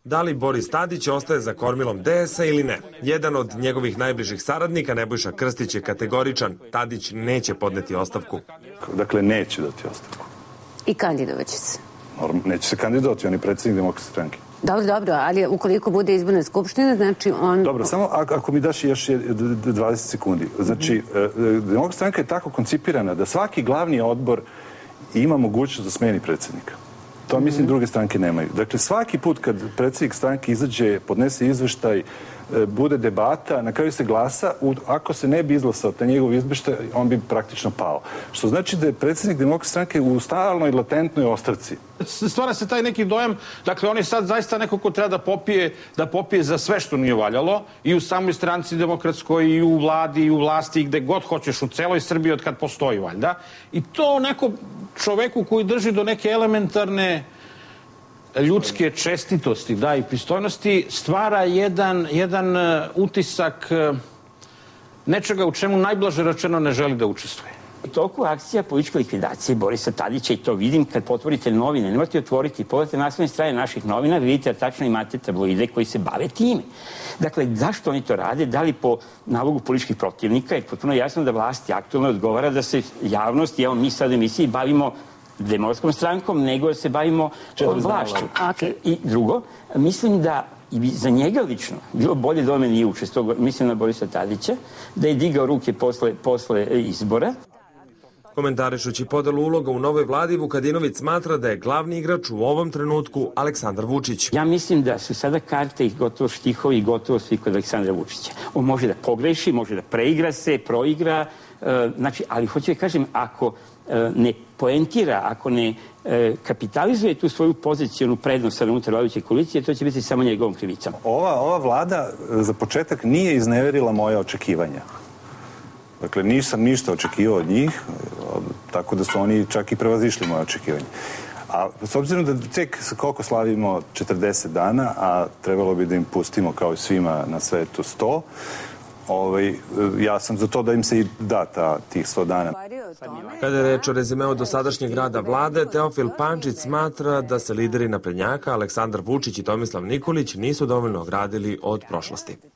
Da li Boris Tadić ostaje za kormilom DS-a ili ne? Jedan od njegovih najbližih saradnika, Nebojša Krstić, je kategoričan. Tadić neće podneti ostavku. Dakle, neće dati ostavku. I kandidovaće se? Neće se kandidovati, on je predsjednik Demokratske stranke. Dobro, ali ukoliko bude izborna skupština, znači on... Dobro, samo ako mi daš još 20 sekundi. Znači, Demokratska stranka je tako koncipirana da svaki glavni odbor ima mogućnost da smeni predsjednika. To, mislim, druge stranke nemaju. Dakle, svaki put kad predsjednik stranke izađe, podnese izveštaj, bude debata, na kraju se glasa, ako se ne bi izglasao taj njegov izveštaj, on bi praktično pao. Što znači da je predsjednik Demokratske stranke u stalnoj latentnoj ostrci. Stvara se taj neki dojam, dakle, on je sad zaista neko ko treba da popije za sve što nije valjalo, i u samoj stranci demokratskoj, i u vladi, i u vlasti, i gde god hoćeš, u celoj Srbiji od kad postoji, valjda. I to neko čoveku koji drži do neke elementarne ljudske čestitosti, da, i pristojnosti, stvara jedan utisak nečega u čemu najblaže rečeno ne želi da učestvuje. U toku akcija političke likvidacije Borisa Tadića, i to vidim kad potvorite novine, nemojte otvoriti, pogledajte naslovne strane naših novina, vidite da tačno imate tabloide koji se bave time. Dakle, zašto oni to rade? Da li po nalogu političkih protivnika? Jer potpuno jasno da vlasti aktualno odgovara da se javnost, evo mi sad u emisiji bavimo Demokratskom strankom, nego da se bavimo vlašću. I drugo, mislim da i za njega lično bilo bolje da on nije učestvovao, mislim na Borisa Tadića, da je digao ruke posle izbora. Komentarišući podelu uloga u novoj vladi, Vukadinović smatra da je glavni igrač u ovom trenutku Aleksandar Vučić. Ja mislim da su sada karte i gotovo štihovi i gotovo svi kod Aleksandra Vučića. On može da pogreši, može da preigra se, proigra, znači, ali hoću da kažem, ako ne poentira, ako ne kapitalizuje tu svoju pozicijonu prednost sa unutar vladajuće koalicije, to će biti samo njegovom krivicom. Ova vlada za početak nije izneverila moje očekivanja. Dakle, nisam ništa očekivao od njih, tako da su oni čak i prevazišli moje očekivanje. A s obzirom da tek koliko slavimo 40 dana, a trebalo bi da im pustimo kao i svima na svetu 100, ja sam za to da im se i da tih 100 dana. Kada je reč o rezimeu dosadašnjeg rada vlade, Teofil Pančić smatra da se lideri naprednjaka Aleksandar Vučić i Tomislav Nikolić nisu dovoljno ogradili od prošlosti.